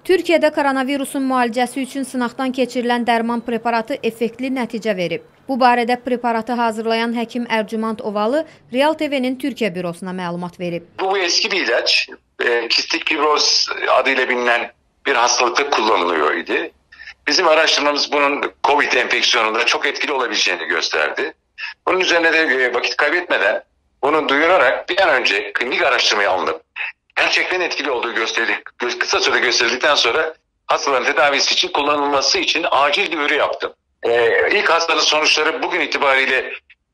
Türkiyədə koronavirusun müalicəsi üçün sınaqdan keçirilən dərman preparatı effektli nəticə verib. Bu barədə preparatı hazırlayan həkim Ercüment Ovalı Real TV'nin Türkiye bürosuna məlumat verib. Bu eski bir ilaç, kistik fibroz adıyla bilinen bir hastalıkta kullanılıyor idi. Bizim araştırmamız bunun COVID enfeksiyonunda çok etkili olabileceğini gösterdi. Bunun üzerine de vakit kaybetmeden bunu duyurarak bir an önce klinik araştırmaya alınıp gerçekten etkili olduğu kısa sürede gösterildikten sonra hastaların tedavisi için kullanılması için acil duyuru yaptım. İlk hastanın sonuçları bugün itibariyle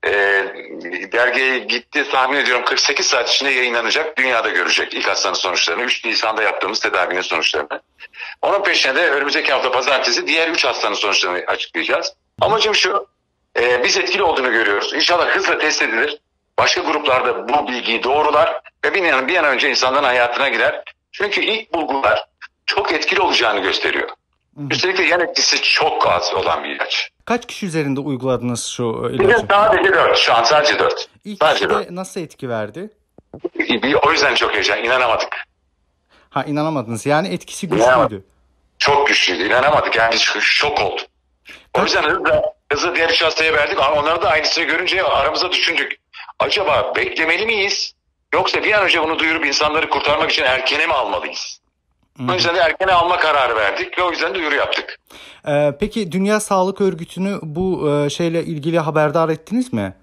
dergiye gitti, tahmin ediyorum 48 saat içinde yayınlanacak, dünyada görecek ilk hastanın sonuçlarını, 3 Nisan'da yaptığımız tedavinin sonuçlarını. Onun peşine de önümüzdeki hafta pazartesi diğer 3 hastanın sonuçlarını açıklayacağız. Amacım şu, biz etkili olduğunu görüyoruz. İnşallah hızla test edilir. Başka gruplarda bu bilgiyi doğrular ve bir an önce insanların hayatına girer. Çünkü ilk bulgular çok etkili olacağını gösteriyor. Üstelik de yan etkisi çok az olan bir ilaç. Kaç kişi üzerinde uyguladınız şu ilacı? Sadece 4. Şu an sadece 4. İlk sadece kişide 4. nasıl etki verdi? O yüzden çok heyecan. İnanamadık. Ha, inanamadınız. Yani etkisi güçlüydü. Çok güçlüydü. İnanamadık. Yani şok olduk. O yüzden hızlı diğer 3 hastaya verdik. Ama onları da aynısını görünce aramıza düşündük. Acaba beklemeli miyiz? Yoksa bir an önce bunu duyurup insanları kurtarmak için erkene mi almalıyız? O yüzden de erkene alma kararı verdik ve o yüzden duyuru yaptık. Peki Dünya Sağlık Örgütü'nü bu şeyle ilgili haberdar ettiniz mi?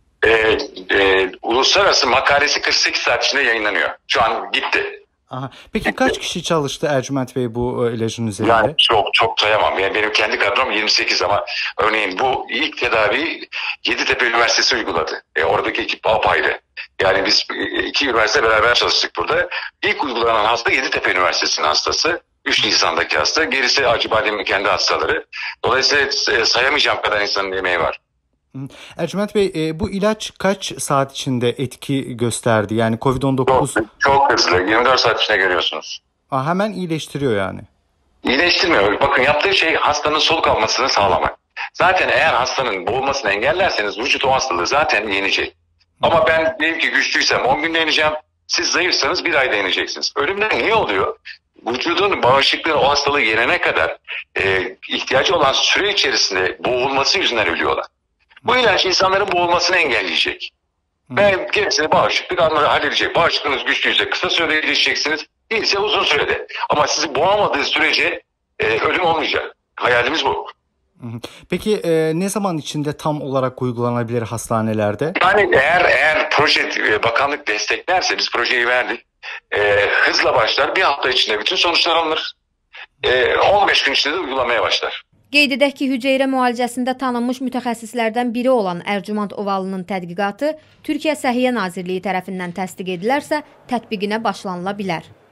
Uluslararası makalesi 48 saat içinde yayınlanıyor. Şu an gitti. Aha. Peki kaç kişi çalıştı Ercüment Bey bu ilacın üzerinde? Yani çok sayamam. Yani benim kendi kadrom 28 ama örneğin bu ilk tedavi Yeditepe Üniversitesi uyguladı. Oradaki ekip apayrı. Yani biz 2 üniversite beraber çalıştık burada. İlk uygulanan hasta Yeditepe Üniversitesi'nin hastası. 3 Nisan'daki hasta. Gerisi Acıbadem'in kendi hastaları. Dolayısıyla sayamayacağım kadar insanın emeği var. Ercüment Bey, bu ilaç kaç saat içinde etki gösterdi? Yani COVID-19... Çok hızlı. 24 saat içinde görüyorsunuz. Hemen iyileştiriyor yani. İyileştirmiyor. Bakın yaptığı şey hastanın soluk almasını sağlamak. Zaten eğer hastanın boğulmasını engellerseniz vücut o hastalığı zaten yenecek. Ama ben diyelim ki güçlüysem 10 günde yeneceğim. Siz zayıfsanız 1 ayda yeneceksiniz. Ölümden niye oluyor? Vücudun bağışıklığı o hastalığı yenene kadar ihtiyacı olan süre içerisinde boğulması yüzünden ölüyorlar. Bu ilaç insanların boğulmasını engelleyecek. Ve gerisini bağışıklık halledecek. Bağışıklığınız güçlüyse kısa sürede iyileşeceksiniz. Değilse uzun sürede. Ama sizi boğamadığı sürece ölüm olmayacak. Hayalimiz bu. Peki ne zaman içinde tam olarak uygulanabilir hastanelerde? Yani eğer proje bakanlık desteklerse biz projeyi verdik. Hızla başlar. Bir hafta içinde bütün sonuçlar alınır. 15 gün içinde de uygulamaya başlar. Qeyd edək ki, hüceyrə müalicəsində tanınmış mütəxəssislərdən biri olan Ercüment Ovalının tədqiqatı Türkiyə Səhiyyə Nazirliyi tərəfindən təsdiq edilərsə, tətbiqinə başlanıla bilər.